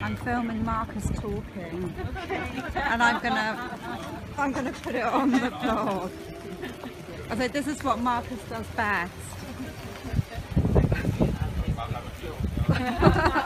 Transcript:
I'm filming Marcus talking, and I'm gonna put it on the vlog. I think this is what Marcus does best.